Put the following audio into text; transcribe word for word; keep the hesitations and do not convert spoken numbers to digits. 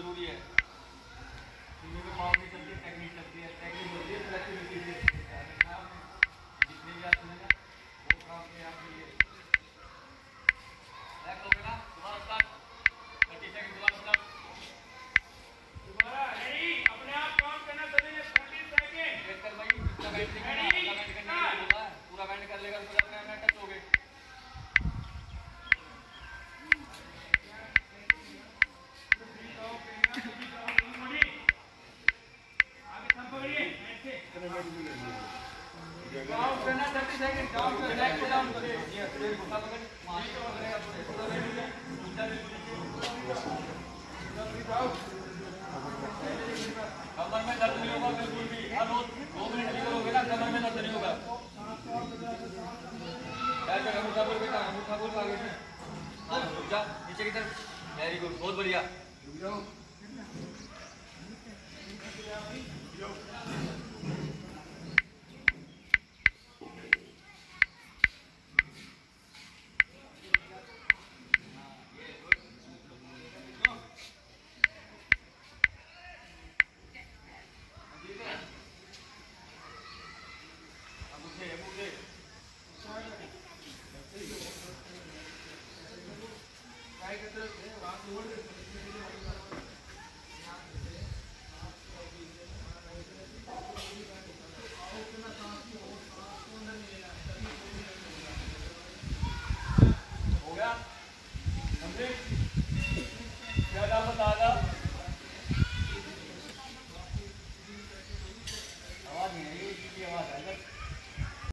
जरूरी है। इनमें भी पावर नहीं चलती है, टेक्निक चलती है, टेक्निक होती है, फ्लेक्सिबिलिटी भी होती है। जितने भी आप सुनेंगे वो काम के आप लिए बैक हो गया ना, दोबारा स्टार्ट, थर्टी सेकंड दोबारा स्टार्ट, दोबारा रेडी, अपने आप काम करना चलेगा, थर्टी सेकंड वेट कर भाई, पूरा बैंड करना, पूरा बैंड करने के लिए बोला है, पूरा बैंड कर लेगा तो अपने आप टच हो गए। डाउन करना थर्टी सेकंड, डाउन कर, बैक को डाउन कर, ये फिर घुसा पकड़, मार के पकड़ेगा पूरे, पूरा बैठ गया, ऊंचा ले कमर में दर्द नहीं होगा बिल्कुल भी, हर रोज दो मिनट भी करोगे ना कमर में दर्द नहीं होगा। पैर का अंगूठा बोल बेटा, अंगूठा बोल आगे से, हाँ रुक जा नीचे की तरफ, वेरी गुड, बहुत बढ़िया।